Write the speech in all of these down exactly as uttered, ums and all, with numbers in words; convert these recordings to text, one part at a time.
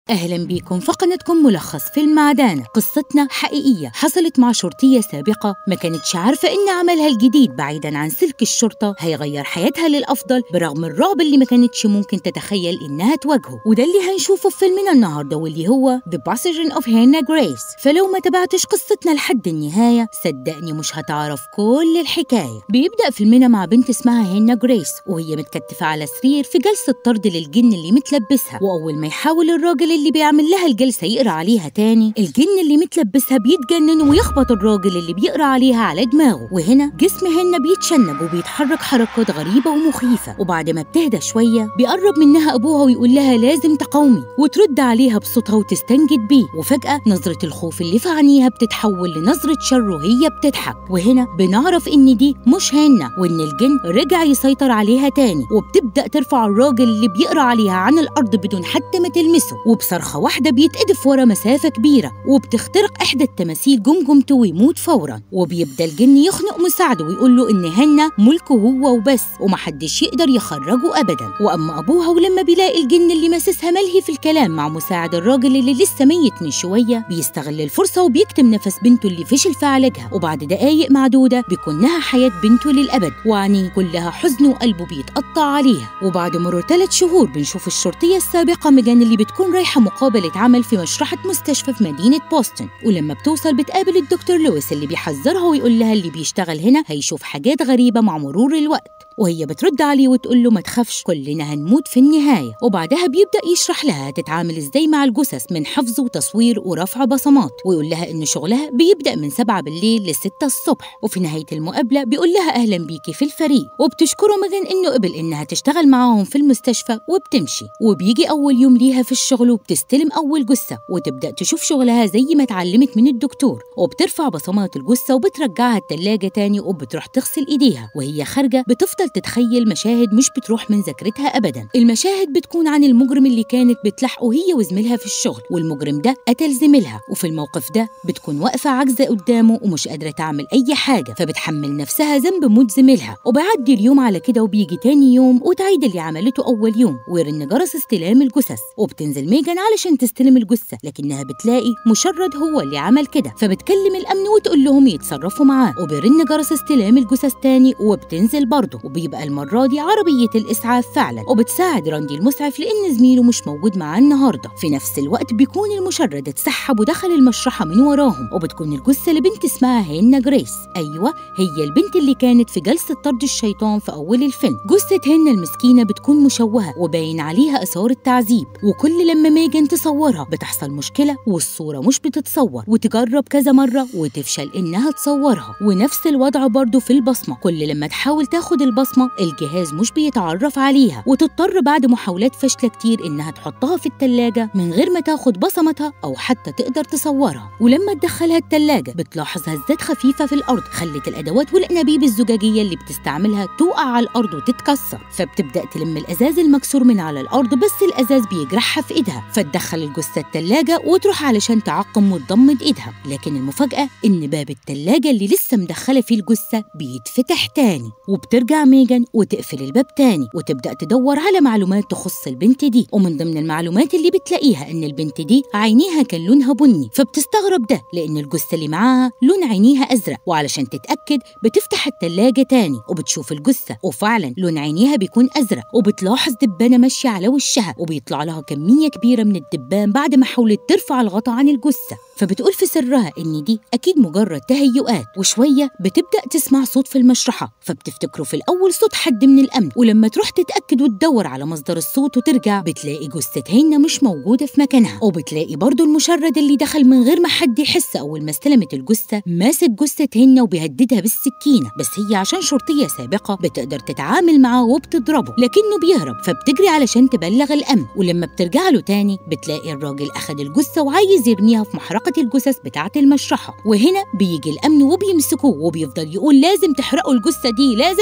أهلا بيكم في قناتكم ملخص فيلم معدانة. قصتنا حقيقية حصلت مع شرطية سابقة ما كانتش عارفة إن عملها الجديد بعيدا عن سلك الشرطة هيغير حياتها للأفضل برغم الرعب اللي ما كانتش ممكن تتخيل إنها تواجهه، وده اللي هنشوفه في فيلمنا النهاردة واللي هو The Passage of Hannah Grace. فلو ما تابعتش قصتنا لحد النهاية صدقني مش هتعرف كل الحكاية. بيبدأ فيلمنا مع بنت اسمها هانا جريس وهي متكتفة على سرير في جلسة طرد للجن اللي متلبسها، وأول ما يحاول الراجل اللي بيعمل لها الجلسة يقرأ عليها تاني الجن اللي متلبسها بيتجنن ويخبط الراجل اللي بيقرأ عليها على دماغه، وهنا جسم هنا بيتشنج وبيتحرك حركات غريبة ومخيفة. وبعد ما بتهدى شوية بيقرب منها أبوها ويقول لها لازم تقاومي، وترد عليها بصوتها وتستنجد بيه، وفجأة نظرة الخوف اللي في عينيها بتتحول لنظرة شر وهي بتضحك. وهنا بنعرف إن دي مش هنا وإن الجن رجع يسيطر عليها تاني، وبتبدأ ترفع الراجل اللي بيقرأ عليها عن الأرض بدون حتى ما تلمسه، وبصرخة واحدة بيتقدف ورا مسافة كبيرة وبتخترق إحدى التماثيل جمجمته ويموت فورا. وبيبدأ الجن يخنق مساعده ويقول له إن هنا ملكه هو وبس ومحدش يقدر يخرجه أبدا. وأما أبوها ولما بيلاقي الجن اللي ماسسها ملهي في الكلام مع مساعد الراجل اللي لسه ميت من شوية بيستغل الفرصة وبيكتم نفس بنته اللي فشل في علاجها، وبعد دقايق معدودة بيكون نهى حياة بنته للأبد وعينيه كلها حزن وقلبه بيتقطع عليها. وبعد مرور ثلاث شهور بنشوف الشرطية السابقة ميجان اللي بتكون رايحة مقابلة عمل في مشرحة مستشفى في مدينة بوسطن، ولما بتوصل بتقابل الدكتور لويس اللي بيحذرها ويقول لها اللي بيشتغل هنا هيشوف حاجات غريبة مع مرور الوقت، وهي بترد عليه وتقول له ما تخافش كلنا هنموت في النهاية. وبعدها بيبدأ يشرح لها تتعامل ازاي مع الجثث من حفظ وتصوير ورفع بصمات، ويقول لها ان شغلها بيبدأ من سبعة بالليل لستة الصبح. وفي نهاية المقابلة بيقول لها اهلا بيكي في الفريق، وبتشكره ميجان انه قبل انها تشتغل معاهم في المستشفى وبتمشي. وبيجي اول يوم ليها في الشغل وبتستلم اول جثة وتبدأ تشوف شغلها زي ما اتعلمت من الدكتور، وبترفع بصمات الجثة وبترجعها التلاجة تاني وبتروح تغسل ايديها. وهي خارجة بتفضل تتخيل مشاهد مش بتروح من ذاكرتها ابدا. المشاهد بتكون عن المجرم اللي كانت بتلحقه هي وزميلها في الشغل، والمجرم ده قتل زميلها، وفي الموقف ده بتكون واقفه عاجزه قدامه ومش قادره تعمل اي حاجه، فبتحمل نفسها ذنب موت زميلها. وبيعدي اليوم على كده وبيجي تاني يوم وتعيد اللي عملته اول يوم ويرن جرس استلام الجثث، وبتنزل ميجان علشان تستلم الجثه لكنها بتلاقي مشرد هو اللي عمل كده، فبتكلم الامن وتقول لهم يتصرفوا معاه، وبيرن جرس استلام الجثث تاني وبتنزل برضه، وبيبقى المرة دي عربية الإسعاف فعلا وبتساعد راندي المسعف لأن زميله مش موجود معاه النهاردة. في نفس الوقت بيكون المشرد اتسحب ودخل المشرحة من وراهم، وبتكون الجثة لبنت اسمها هانا جريس. أيوة هي البنت اللي كانت في جلسة طرد الشيطان في أول الفيلم. جثة هانا المسكينة بتكون مشوهة وباين عليها آثار التعذيب، وكل لما ميجان تصورها بتحصل مشكلة والصورة مش بتتصور، وتجرب كذا مرة وتفشل إنها تصورها. ونفس الوضع برضو في البصمة، كل لما تحاول تاخد البصمة الجهاز مش بيتعرف عليها وتضطر بعد محاولات فاشلة كتير إنها تحطها في التلاجة من غير ما تاخد بصمتها أو حتى تقدر تصورها. ولما تدخلها التلاجة بتلاحظ هزات خفيفة في الأرض خلت الأدوات والأنابيب الزجاجية اللي بتستعملها تقع على الأرض وتتكسر، فبتبدأ تلم الأزاز المكسور من على الأرض بس الأزاز بيجرحها في إيدها، فتدخل الجثة التلاجة وتروح علشان تعقم وتضمد إيدها. لكن المفاجأة إن باب التلاجة اللي لسه مدخلة فيه الجثة بيتفتح تاني، وبترجع ميجان وتقفل الباب تاني وتبدأ تدور على معلومات تخص البنت دي. ومن ضمن المعلومات اللي بتلاقيها إن البنت دي عينيها كان لونها بني، فبتستغرب ده لأن الجثة اللي معاها لون عينيها أزرق، وعلشان تتأكد بتفتح التلاجة تاني وبتشوف الجثة وفعلا لون عينيها بيكون أزرق، وبتلاحظ دبانة ماشية على وشها وبيطلع لها كمية كبيرة من الدبان بعد ما حاولت ترفع الغطاء عن الجثة، فبتقول في سرها إن دي أكيد مجرد تهيؤات. وشوية بتبدأ تسمع صوت في المشرحة فبتفتكره في الأول صوت حد من الأمن، ولما تروح تتأكد وتدور على مصدر الصوت وترجع بتلاقي جثة هنا مش موجودة في مكانها، وبتلاقي برضو المشرد اللي دخل من غير ما حد يحس أول ما استلمت الجثة ماسك جثة هنا وبيهددها بالسكينة، بس هي عشان شرطية سابقة بتقدر تتعامل معاه وبتضربه لكنه بيهرب، فبتجري علشان تبلغ الأمن. ولما بترجع له تاني بتلاقي الراجل أخد الجثة وعايز يرميها في محرقة الجثث بتاعة المشرحة، وهنا بيجي الأمن وبيمسكوه وبيفضل يقول لازم تحرقوا الجثة دي، لازم تحرقوا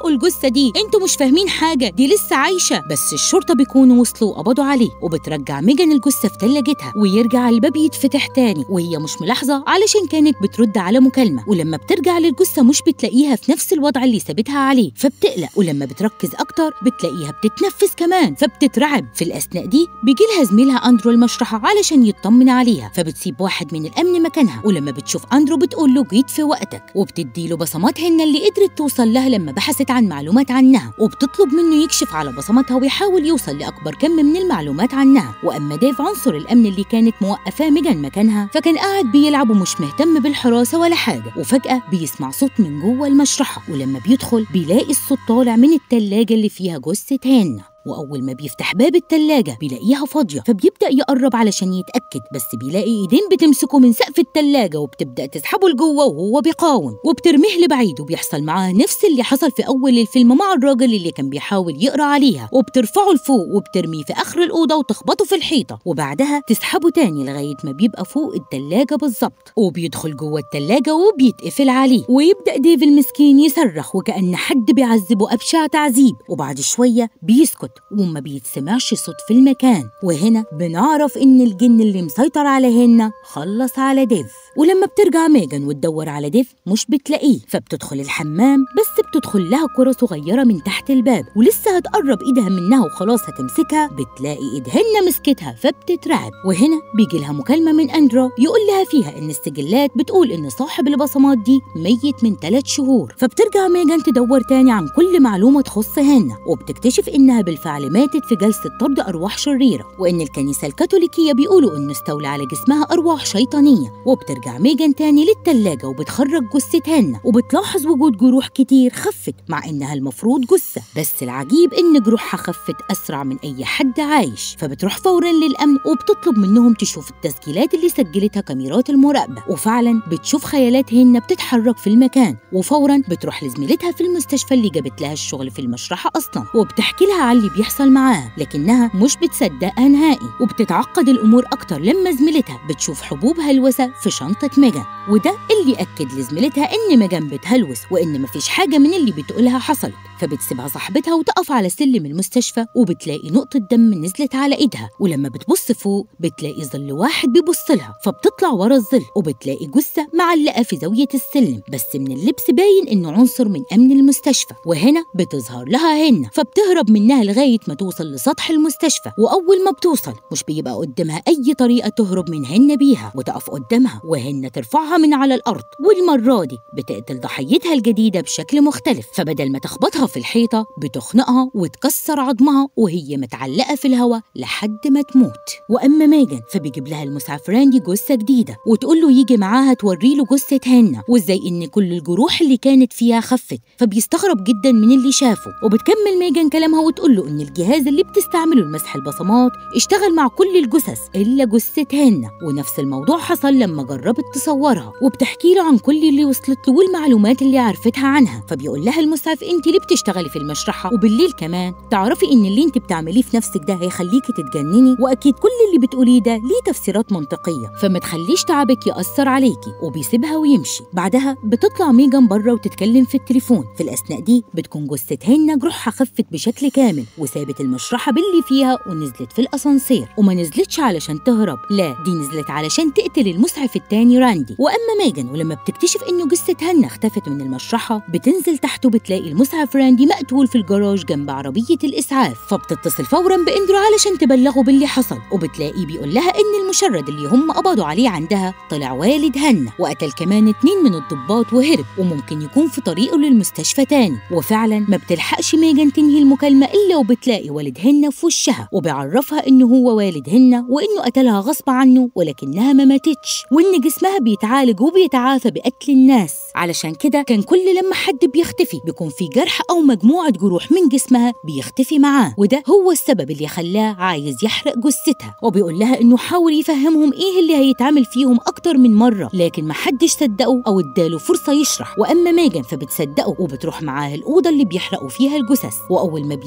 تحرقوا الجثة دي، انتوا مش فاهمين حاجة، دي لسه عايشة. بس الشرطة بيكونوا وصلوا وقبضوا عليه، وبترجع ميجان الجثة في تلاجتها، ويرجع الباب يتفتح تاني وهي مش ملاحظة علشان كانت بترد على مكالمة. ولما بترجع للجثة مش بتلاقيها في نفس الوضع اللي سابتها عليه، فبتقلق. ولما بتركز أكتر بتلاقيها بتتنفس كمان، فبتترعب. في الأثناء دي بيجي لها زميلها أندرو المشرحة علشان يطمن عليها، فبتسيب واحد من الأمن مكانها. ولما بتشوف أندرو بتقول له جيت في وقتك، وبتدي له بصمات هن اللي قدرت توصل لها لما بحثت عن معلومات عنها، وبتطلب منه يكشف على بصماتها ويحاول يوصل لأكبر كم من المعلومات عنها. وأما ديف عنصر الأمن اللي كانت موقفاه ميجان مكانها، فكان قاعد بيلعب ومش مهتم بالحراسة ولا حاجة. وفجأة بيسمع صوت من جوه المشرحة، ولما بيدخل بيلاقي الصوت طالع من التلاجة اللي فيها جثة هنا. وأول ما بيفتح باب التلاجة بيلاقيها فاضية، فبيبدأ يقرب علشان يتأكد، بس بيلاقي إيدين بتمسكه من سقف التلاجة وبتبدأ تسحبه لجوه وهو بيقاوم، وبترميه لبعيد. وبيحصل معاه نفس اللي حصل في أول الفيلم مع الراجل اللي كان بيحاول يقرأ عليها، وبترفعه لفوق وبترميه في آخر الأوضة وتخبطه في الحيطة، وبعدها تسحبه تاني لغاية ما بيبقى فوق التلاجة بالظبط، وبيدخل جوه التلاجة وبيتقفل عليه. ويبدأ ديف المسكين يصرخ وكأن حد بيعذبه أبشع تعذيب، وبعد شوية بيسكت وما بيتسمعش صوت في المكان. وهنا بنعرف إن الجن اللي مسيطر على هنا خلص على ديف. ولما بترجع ميجان وتدور على ديف مش بتلاقيه، فبتدخل الحمام، بس بتدخل لها كرة صغيرة من تحت الباب، ولسه هتقرب إيدها منها وخلاص هتمسكها، بتلاقي إيدهن مسكتها فبتترعب. وهنا بيجي لها مكالمة من أندرو يقول لها فيها إن السجلات بتقول إن صاحب البصمات دي ميت من ثلاث شهور. فبترجع ميجان تدور تاني عن كل معلومة تخص هنا، وبتكتشف إنها بالفعل ماتت في جلسة طرد أرواح شريرة، وإن الكنيسة الكاثوليكية بيقولوا إنه استولى على جسمها أرواح شيطانية. وبترجع ميجان تاني للتلاجة وبتخرج جثة هنا، وبتلاحظ وجود جروح كتير خفت مع إنها المفروض جثة، بس العجيب إن جروحها خفت أسرع من أي حد عايش. فبتروح فورا للأمن وبتطلب منهم تشوف التسجيلات اللي سجلتها كاميرات المراقبة، وفعلا بتشوف خيالات هنا بتتحرك في المكان. وفورا بتروح لزميلتها في المستشفى اللي جابت لها الشغل في المشرحة أصلا، وبتحكي لها على اللي بيحصل معاها، لكنها مش بتصدقها نهائي. وبتتعقد الأمور أكتر لما زميلتها بتشوف حبوب هلوسة في شنطة ميجان، وده اللي أكد لزميلتها إن ميجان بتهلوس وإن مفيش حاجة من اللي بتقولها حصلت. فبتسيبها صاحبتها وتقف على سلم المستشفى، وبتلاقي نقطة دم نزلت على إيدها. ولما بتبص فوق بتلاقي ظل واحد بيبص لها، فبتطلع ورا الظل وبتلاقي جثة معلقة في زاوية السلم، بس من اللبس باين إنه عنصر من أمن المستشفى. وهنا بتظهر لها هنا، فبتهرب منها لغاية ما توصل لسطح المستشفى. وأول ما بتوصل مش بيبقى قدامها أي طريقة تهرب من هنا بيها، وتقف قدامها وهنا ترفعها من على الأرض. والمرة دي بتقتل ضحيتها الجديدة بشكل مختلف، فبدل ما تخبطها في الحيطة بتخنقها وتكسر عظمها وهي متعلقة في الهواء لحد ما تموت. وأما ميجان فبيجيب لها المسعف راندي جثة جديدة، وتقول له يجي معاها توري له جثة هنا وإزاي إن كل الجروح اللي كانت فيها خفت. فبيستغرب جدا من اللي شافه، وبتكمل ميجان كلامها وتقول له إن الجهاز اللي بتستعمله لمسح البصمات اشتغل مع كل الجثث إلا جثة هنا، ونفس الموضوع حصل لما جربت تصورها. وبتحكي له عن كل اللي وصلت له والمعلومات اللي عرفتها عنها. فبيقول لها المسعف انت ليه بتشتغلي في المشرحة وبالليل كمان؟ تعرفي ان اللي انت بتعمليه في نفسك ده هيخليكي تتجنني، واكيد كل اللي بتقوليه ده ليه تفسيرات منطقية، فما تخليش تعبك يأثر عليكي. وبيسيبها ويمشي. بعدها بتطلع ميجان بره وتتكلم في التليفون. في الأثناء دي بتكون جثة هنا جروحها خفت بشكل كامل، وسابت المشرحة باللي فيها ونزلت في الأسانسير. وما نزلتش علشان تهرب، لا دي نزلت علشان تقتل المسعف التاني راندي. وأما ميجان ولما بتكتشف إنه جثة هنا اختفت من المشرحة بتنزل تحته بتلاقي المسعف راندي مقتول في الجراج جنب عربية الإسعاف. فبتتصل فورا بإندرو علشان تبلغه باللي حصل، وبتلاقيه بيقول لها إن المشرد اللي هم قبضوا عليه عندها طلع والد هنا، وقتل كمان اتنين من الضباط وهرب، وممكن يكون في طريقه للمستشفى تاني. وفعلا ما بتلحقش ميجان تنهي المكالمة إلا وبتلاقي والد هنا في وشها، وبيعرفها إنه هو والد هنا وإنه قتلها غصب عنه ولكنها ما ماتتش، وإن جسمها بيتعالج وبيتعافى بقتل الناس. علشان كده كان كل لما حد بيختفي بيكون في جرح أو مجموعة جروح من جسمها بيختفي معاه، وده هو السبب اللي خلاه عايز يحرق جثتها. وبيقول لها إنه حاول يفهمهم إيه اللي هيتعمل فيهم أكتر من مرة، لكن ما حدش صدقه أو اداله فرصة يشرح. وأما ميجان فبتصدقه وبتروح معاه الأوضة اللي بيحرقوا فيها الجثث. وأول ما بينزلوا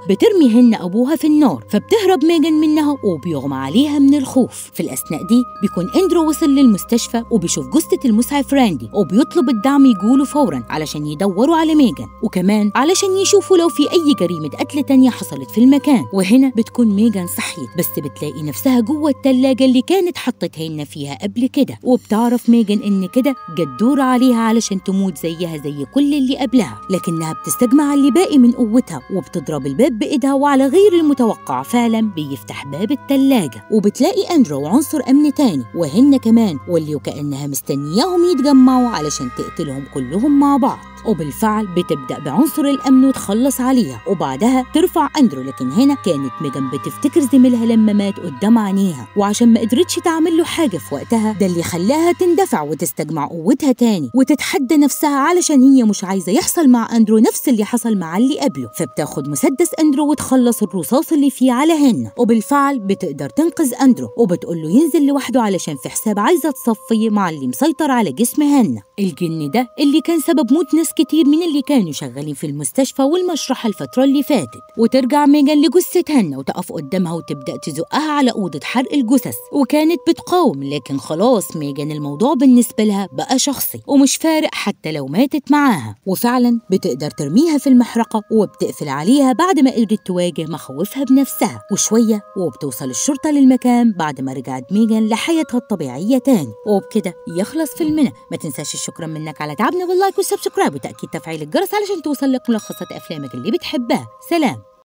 بترمي هن أبوها في النار، فبتهرب ميغان منها وبيغمى عليها من الخوف. في الأثناء دي بيكون أندرو وصل للمستشفى وبيشوف جثة المسعف راندي، وبيطلب الدعم يجوله فورا علشان يدوروا على ميغان، وكمان علشان يشوفوا لو في أي جريمة قتل تانية حصلت في المكان. وهنا بتكون ميغان صحيت، بس بتلاقي نفسها جوه التلاجة اللي كانت حطتها فيها قبل كده، وبتعرف ميغان إن كده جت دور عليها علشان تموت زيها زي كل اللي قبلها، لكنها بتستجمع اللي باقي من قوتها وبتضرب الباب بإيدها، وعلى غير المتوقع فعلا بيفتح باب التلاجة، وبتلاقي أندرو وعنصر أمن تاني وهن كمان، واللي وكأنها مستنياهم يتجمعوا علشان تقتلهم كلهم مع بعض. وبالفعل بتبدأ بعنصر الأمن وتخلص عليها، وبعدها ترفع أندرو. لكن هنا كانت ميغان بتفتكر زميلها لما مات قدام عينيها، وعشان ما قدرتش تعمل له حاجة في وقتها، ده اللي خلاها تندفع وتستجمع قوتها تاني وتتحدى نفسها، علشان هي مش عايزة يحصل مع أندرو نفس اللي حصل مع اللي قبله. فبتاخد مسدس أندرو وتخلص الرصاص اللي فيه على هن، وبالفعل بتقدر تنقذ أندرو وبتقول له ينزل لوحده علشان في حساب عايزة تصفيه مع اللي مسيطر على جسم هن. الجن ده اللي كان سبب موت ناس كتير من اللي كانوا شغالين في المستشفى والمشرحة الفترة اللي فاتت. وترجع ميغان لجثة هن وتقف قدامها وتبدأ تزقها على أوضة حرق الجثث، وكانت بتقاوم، لكن خلاص ميغان الموضوع بالنسبة لها بقى شخصي ومش فارق حتى لو ماتت معاها. وفعلا بتقدر ترميها في المحرقة وبتقفل عليها بعد ما قدرت تواجه مخاوفها بنفسها. وشوية وبتوصل الشرطة للمكان بعد ما رجعت ميغان لحياتها الطبيعية تاني. وبكده يخلص فيلمنا. ما تنساش الشكر منك على تعبنا باللايك والسبسكرايب وتأكيد تفعيل الجرس علشان توصل لك ملخصات أفلامك اللي بتحبها. سلام.